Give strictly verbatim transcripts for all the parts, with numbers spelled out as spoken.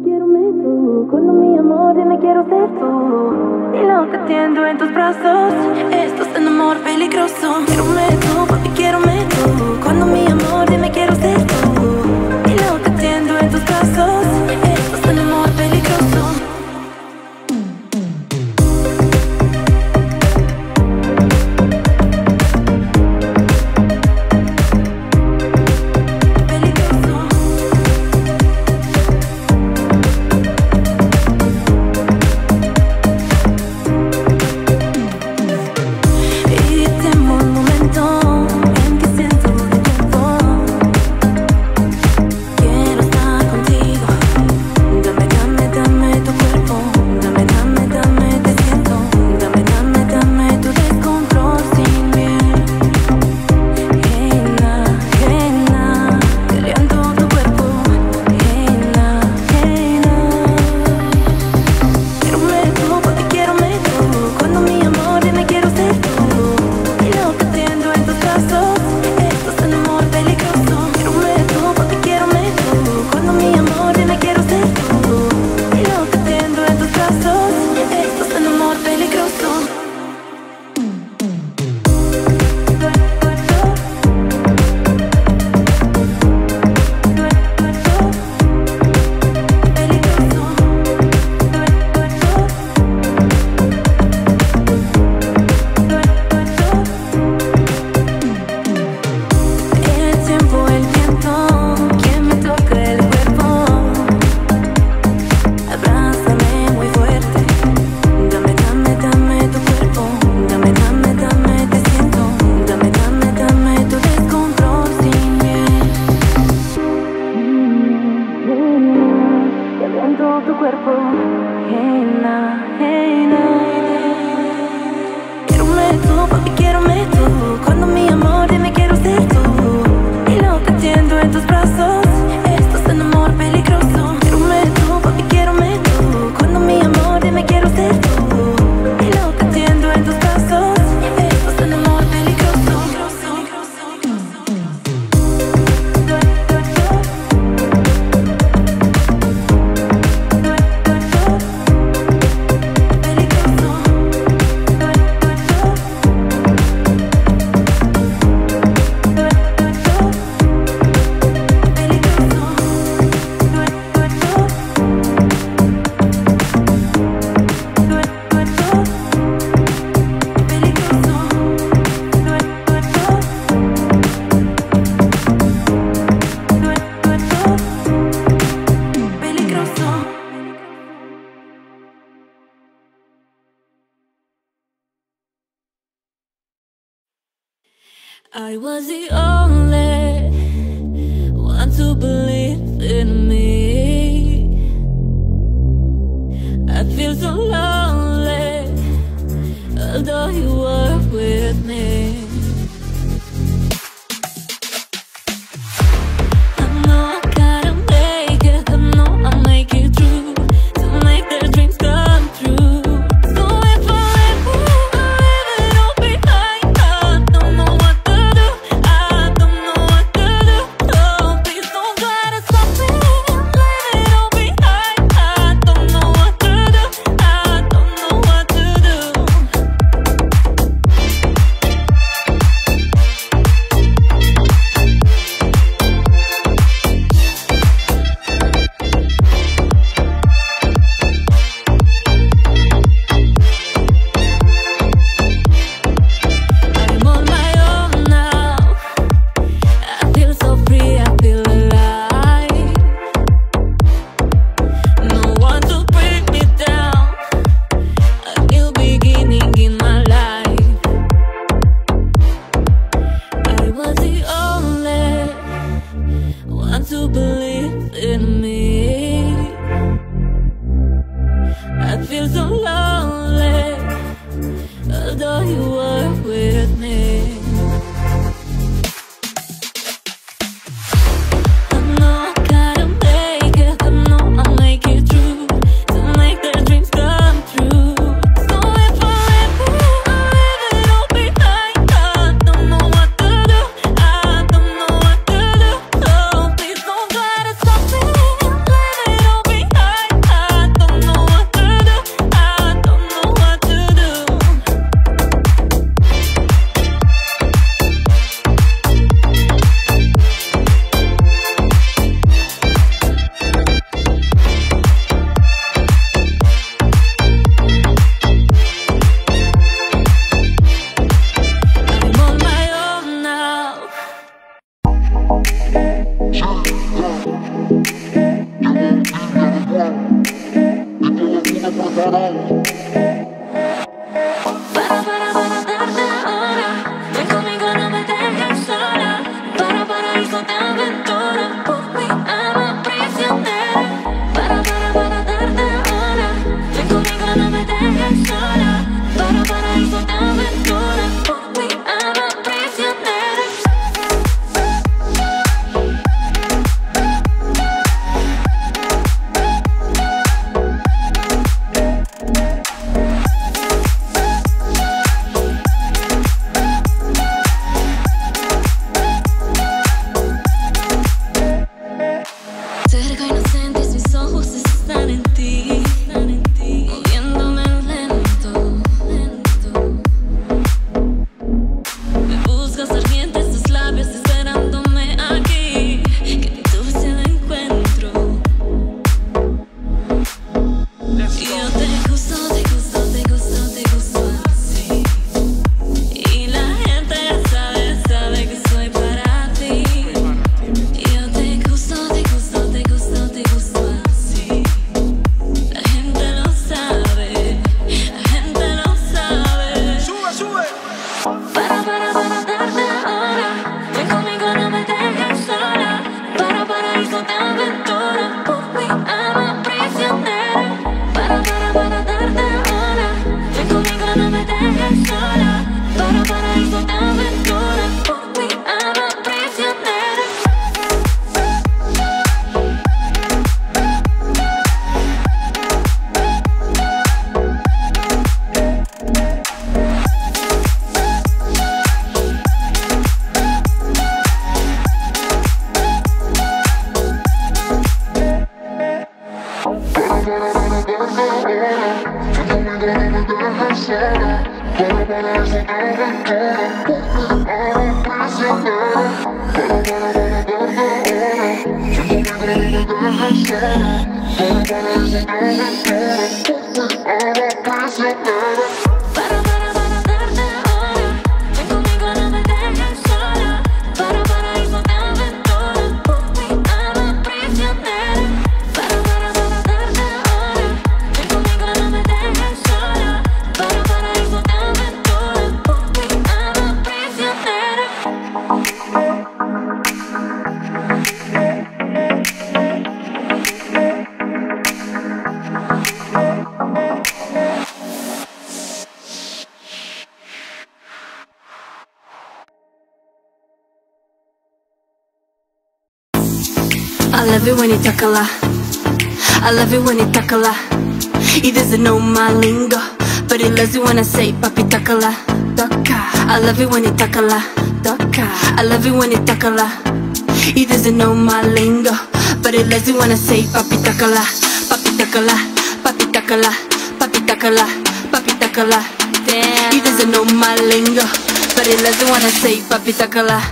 quiero meto. Cuando mi amor dime quiero ser tú. Y lo que tiendo en tus brazos. Esto es un amor peligroso. Quiero meto, papi quiero meto. Cuando mi amor dime quiero ser tú. Y lo que tiendo en tus brazos. Esto es un amor peligroso. I was the only one to believe in me. I feel so lonely, although you were with me. Please don't try to stop me. Para, para, para darte ahora. Ven conmigo, no me dejes sola. Para, paraíso de aventura. Por mi alma prisionera. Para, para, para darte ahora. Ven conmigo, no me dejes sola. Para, paraíso de aventura. Por mi alma prisionera. Cerca inocentes, mis ojos están en ti, moviéndome lento, lento. Me buscas ardientes tus labios esperándome aquí, que mi dulce lo encuentro. Y yo te gusto, te gusto, te gusto, te gusto así. Y la gente ya sabe, sabe que soy para ti. Y yo te gusto, te gusto, te gusto, te gusto así. La gente lo sabe, la gente lo sabe. Sube, sube. Para, para, para darte ahora. Ven conmigo, no me dejes sola. Para, paraíso de aventura. Por mi alma prisionera. Para, para, para darte ahora. Ven conmigo, no me dejes sola. Para, paraíso de aventura. Por mi alma prisionera. Para, para, para darte ahora. Ven conmigo, no me dejes sola. Para, paraíso de aventura. Por mi alma prisionera. Para, para, para darte ahora. Ven conmigo, no me dejes sola. Para, paraíso de aventura. Por mi alma prisionera. I love it when you talk a lot. I love it when you talk a lot. He doesn't know my lingo, but he loves it when I say papi talk a lot. Toca. I love it when you talk a lot. Toca. I love it when you talk a lot. He doesn't know my lingo, but he loves it when I say papi talk a lot. Papi talk a lot. Papi talk a lot. Papi talk a lot. Papi talk a lot. Damn. He doesn't know my lingo, but he loves it when I say papi talk a lot.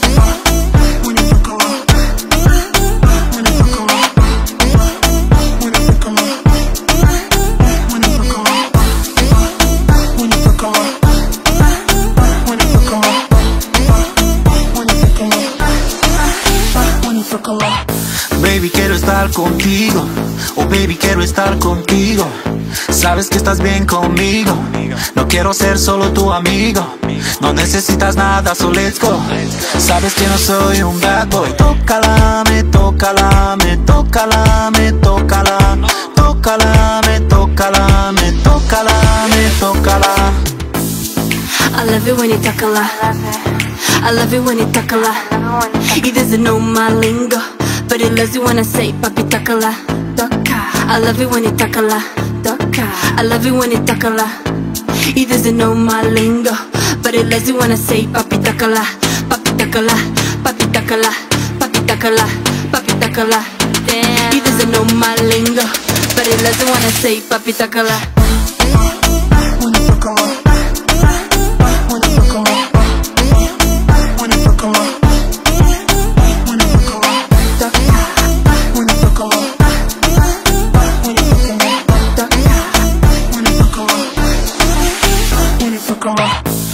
Baby, quiero estar contigo. Oh, baby, quiero estar contigo. Sabes que estás bien conmigo. No quiero ser solo tu amigo. No necesitas nada, so let's go. Sabes que no soy un bad boy. Tócala, me tócala, me tócala, me tócala. Tócala, me tócala, me tócala, me tócala. I love it when you talk a lot. I love it when you talk a lot. He doesn't know my lingo, but he loves it when I say papi talk a lot. Toca. I love it when you talk a lot. Toca. I love it when you talk a lot. He doesn't know my lingo, but he loves it when I say papi talk a lot. Papi talk a lot. Papi talk a lot. Papi talk a lot. Papi talk a lot. Damn. He doesn't know my lingo, but he loves it when I say papi talk a lot. When you talk a lot. When you talk a lot. When you talk a lot. When you talk a lot. When you talk a lot. When you talk a lot. When you talk a lot. When you talk a lot.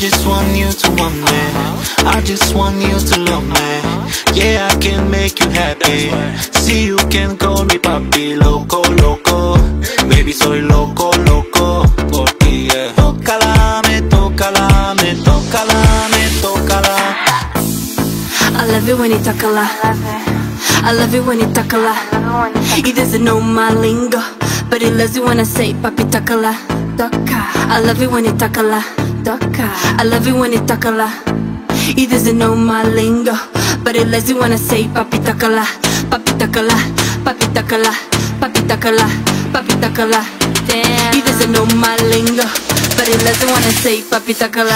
just want you to want me. I just want you to love me. Yeah, I can make you happy. See, you can call me papi. Loco, loco, baby, soy loco, loco por ti, yeah. Tócala, me tócala, me tócala, me tócala. I love it when you tócala. I love it when you tócala. He doesn't know my lingo, but he loves it when I say papi tócala. Toca. I love it when you tócala. Toca. I love it when you tócala. He doesn't know my lingo, but he loves it when I say papi tócala. Papi tócala, papi tócala, papi tócala, papi tócala. Damn. He doesn't know my lingo, but he loves it when I say papi tócala.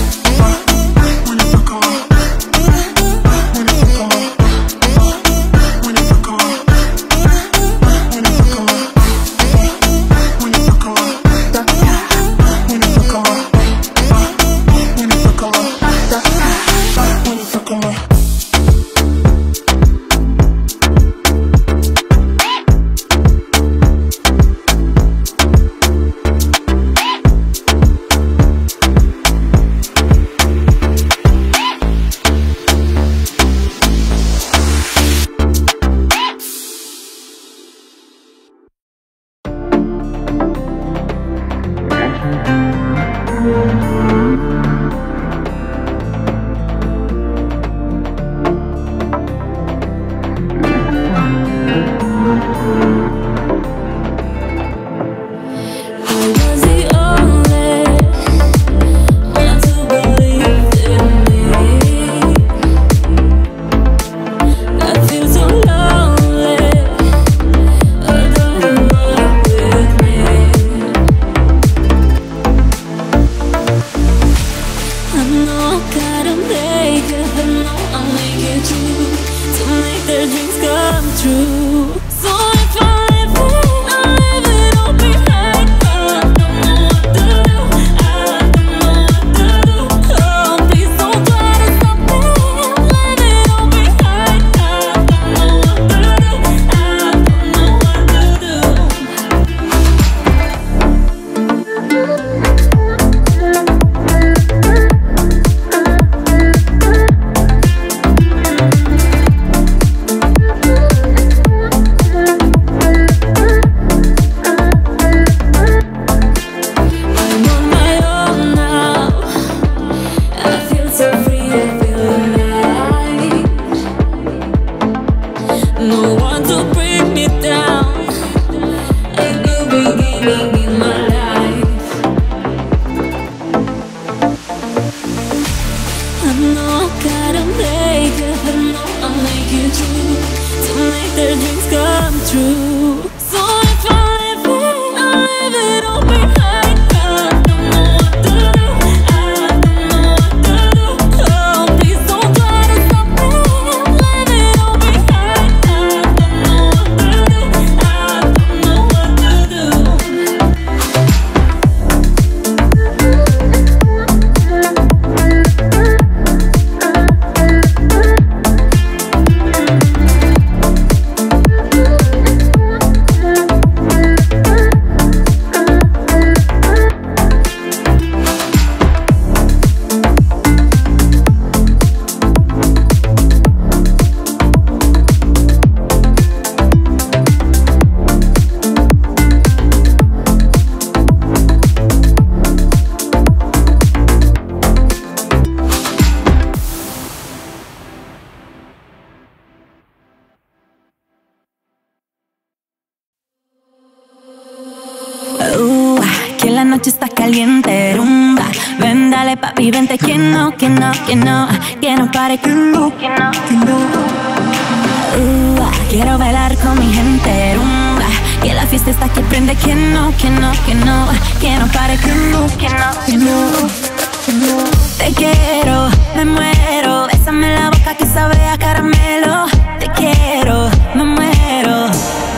la noche está caliente, rumba. Ven, dale papi, vente, que no, que no, que no, que no pare, que no, que no, que no. Uh, quiero bailar con mi gente, rumba. Que la fiesta está que prende, que no, que no, que no, que no pare, que no, que no, que no, que no. Te quiero, me muero, bésame la boca que sabe a caramelo. Te quiero, me muero.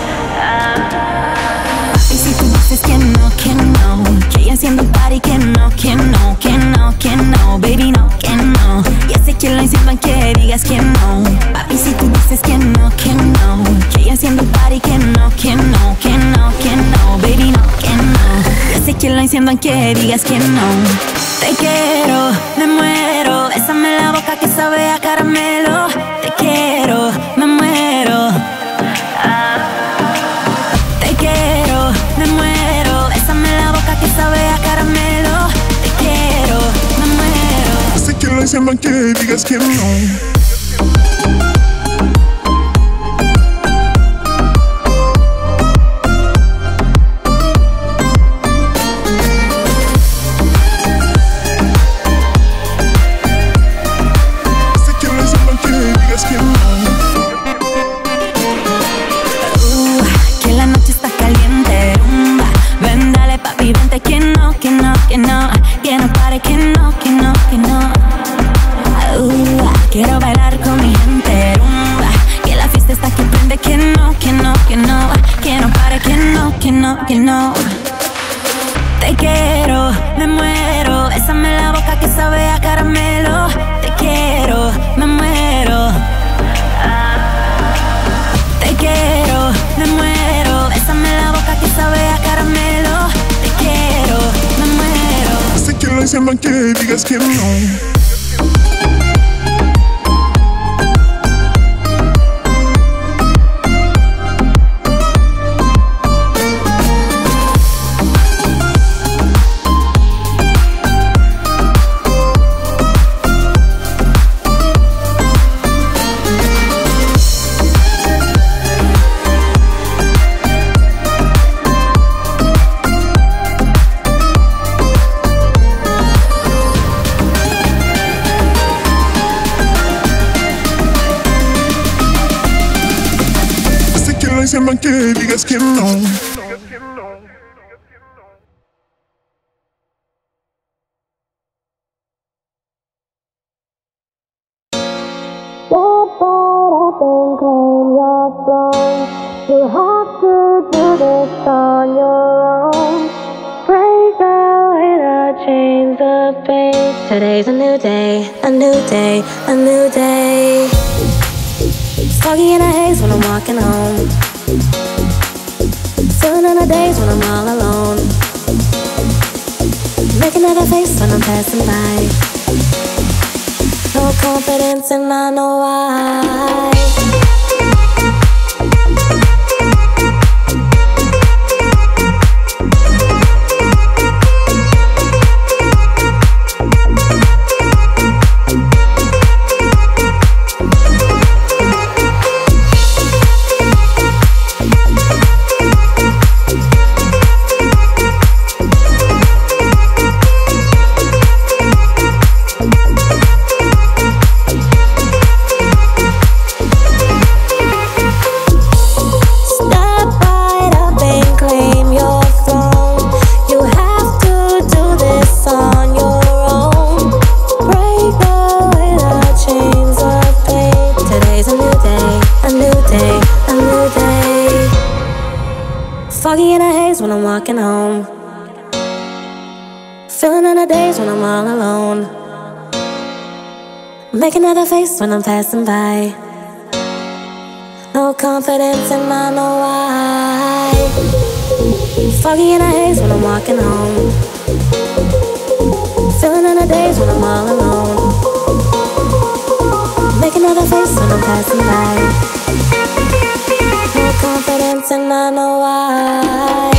Y si tú dices que no, que no, que ya enciendo un party, que no, que no, que no, que no, baby, no, que no. Ya sé que lo enciendo aunque digas que no. Papi, si tú dices que no, que no, que ya enciendo un party, que no, que no, que no, que no, baby, no, que no. Ya sé que lo enciendo aunque digas que no. Te quiero, me muero, bésame la boca que sabe a caramelo. Te quiero, me muero. Ah. Te quiero, me muero, bésame la boca que sabe a caramelo. Te quiero, me muero. Sé que lo diciendo que digas que no. Que no pare, que no, que no, que no. Uh, quiero bailar con mi gente. Rumba, que la fiesta está que prende. Que no, que no, que no. Que no pare, que no, que no, que no. Te quiero, me muero. Bésame la boca que sabe a caramelo. Te quiero, me muero. Te quiero, me muero. Bésame la boca que sabe a caramelo. Te quiero, me muero. Sé que lo diciendo que digas que no. Diciendo que digas que no. You have to do this on your own. Break away the chains of pain. Today's a new day, a new day, a new day. Foggy in the haze when I'm walking home. Feeling in the days when I'm all alone. Making another face when I'm passing by. No confidence and I know why. Foggy in the haze when I'm walking home. Feeling in the days when I'm all alone. Make another face when I'm passing by. No confidence and I know why. Foggy in the haze when I'm walking home. Feeling in the days when I'm all alone. Make another face when I'm passing by. No confidence and I know why.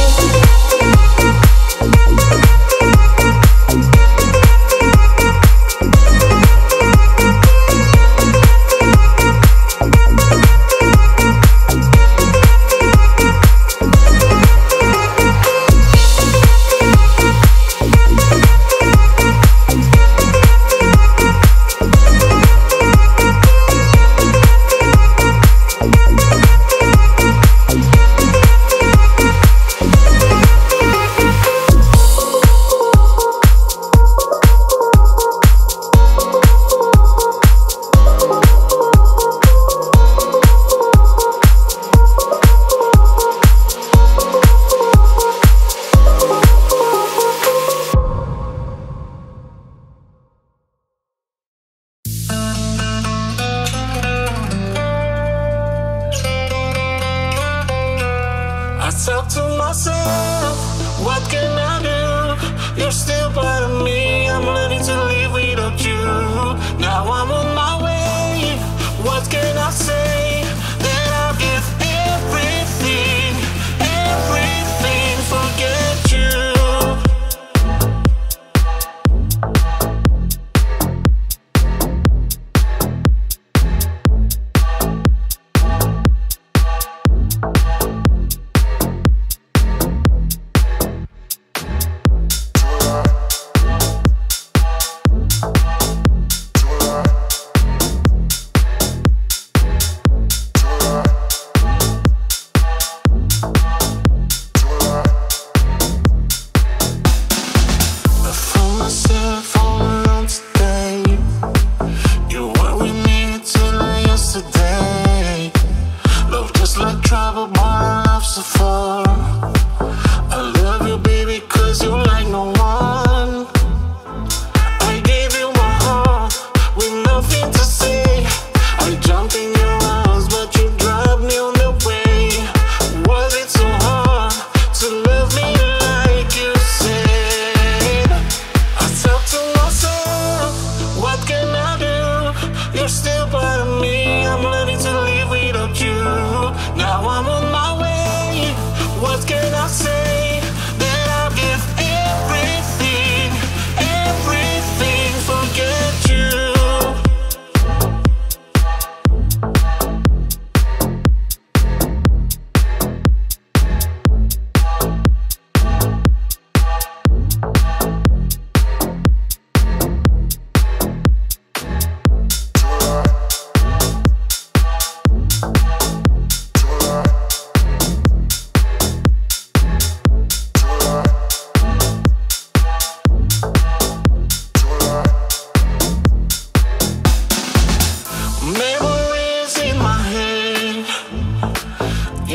I talk to myself, what can I do? You're still part of me, I'm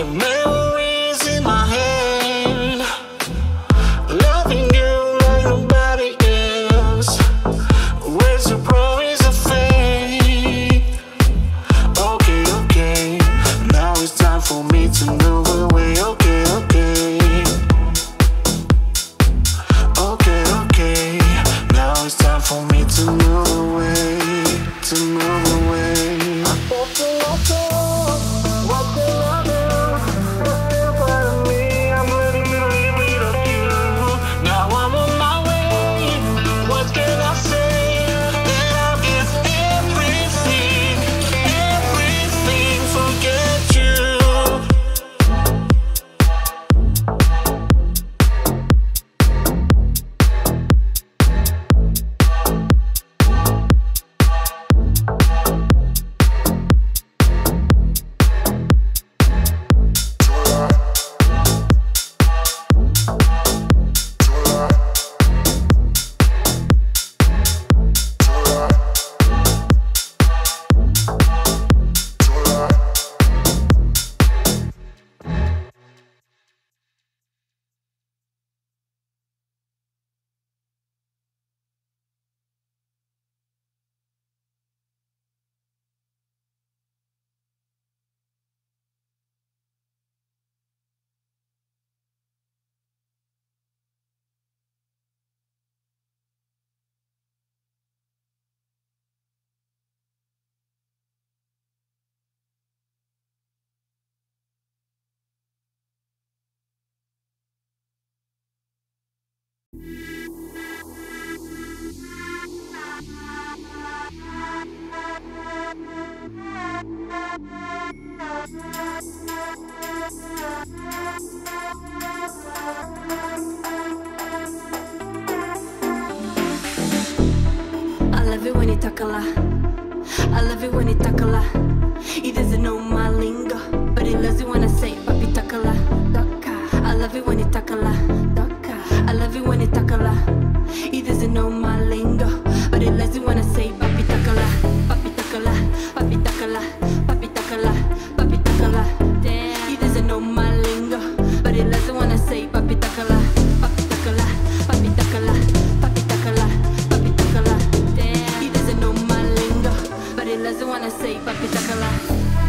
Your memories in my head, loving you like nobody else. Where's the promise of faith? Okay, okay, now it's time for me to move away. Okay, okay, okay, okay, now it's time for me to move away, to move away. I love it when you talk a lot. I love it when you talk a lot. He doesn't know my lingo, but he loves it when I say papi talk a lot. I love it when you talk a lot. I love it when you talk a lot. He doesn't know my lingo, but he loves it when I say papi talk a lot. Papi talk a lot. Papi talk a lot. Papi talk a lot. Papi talk a lot. Damn. He doesn't know my lingo, but he loves it when I say papi talk a lot. Papi talk a lot. Papi talk a lot. Papi talk a lot. Papi talk a lot. Damn. He doesn't know my lingo, but he loves it when I say papi talk a lot.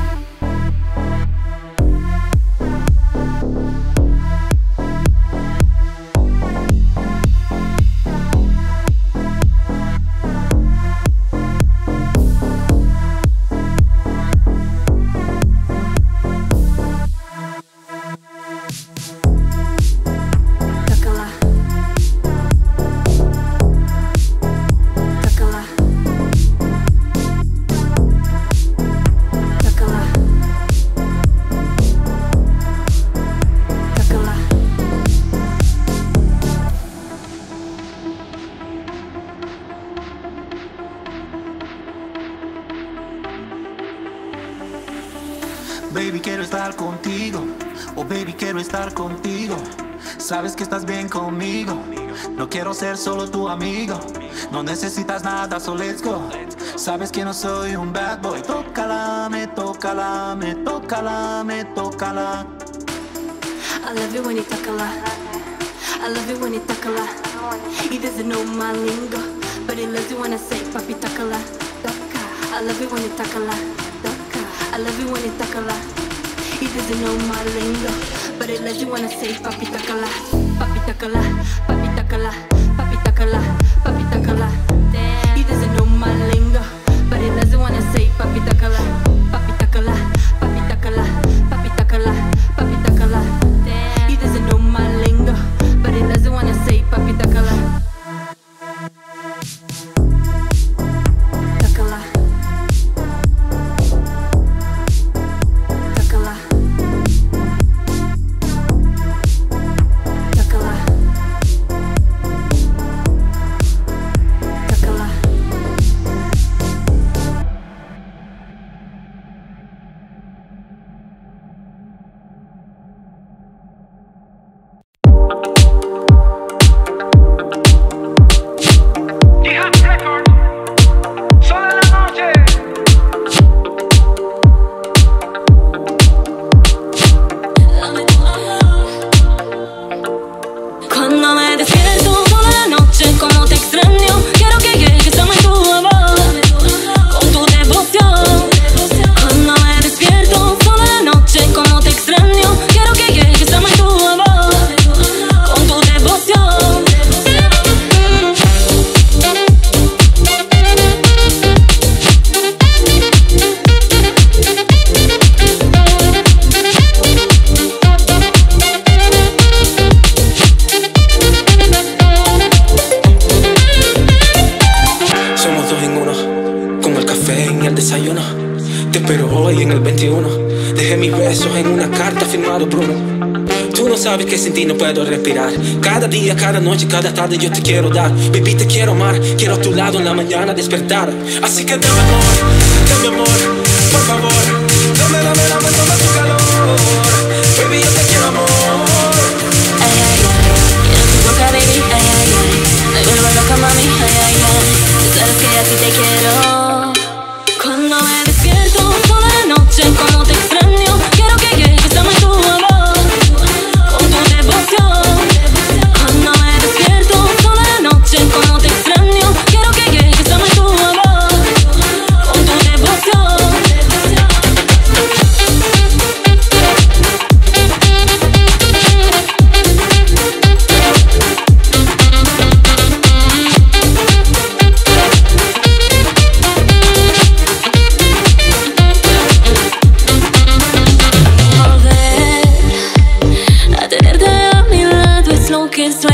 Baby, quiero estar contigo. Oh, baby, quiero estar contigo. Sabes que estás bien conmigo. No quiero ser solo tu amigo. No necesitas nada, so let's go. Sabes que no soy un bad boy. Tócala, me tócala, me tócala, me tócala. I love it when you talk a lot. I love it when you talk a lot. He doesn't know my lingo, but he loves it when I say papi talk a lot. I love it when you talk a lot. I love it when you talk a lot. He doesn't know my lingo, but he loves it when I say papi talk a lot. Papi talk a lot. Papi talk a lot. Papi talk a lot. Papi talk a lot. Damn. He doesn't know my lingo, but he loves it when I say papi talk a lot. Papi talk a lot. Papi talk a lot. Papi talk a lot. Papi talk a lot. Damn. He doesn't know my lingo, but he loves it when I say papi talk a lot. Talk a lot. Talk a lot. Talk a lot. besos en una carta firmado Bruno. Tú no sabes que sin ti no puedo respirar. Cada día, cada noche, cada tarde yo te quiero dar. Baby, te quiero amar, quiero a tu lado en la mañana despertar. Así que dame amor, dame amor, por favor. Dame, dame, dame, toma tu calor. Baby, yo te quiero amor. Ay, ay, ay, quiero tu boca, baby, ay, ay, ay. Me vuelvo loca, mami, ay, ay, ay. Tú sabes que así te quiero. Cuando me despierto toda la noche, como te extraño. Quiero que llegues a mi tu amor, con tu devoción. Cuando me despierto toda la noche, como te extraño. Quiero que llegues a mi tu amor, con tu devoción. Que sueño.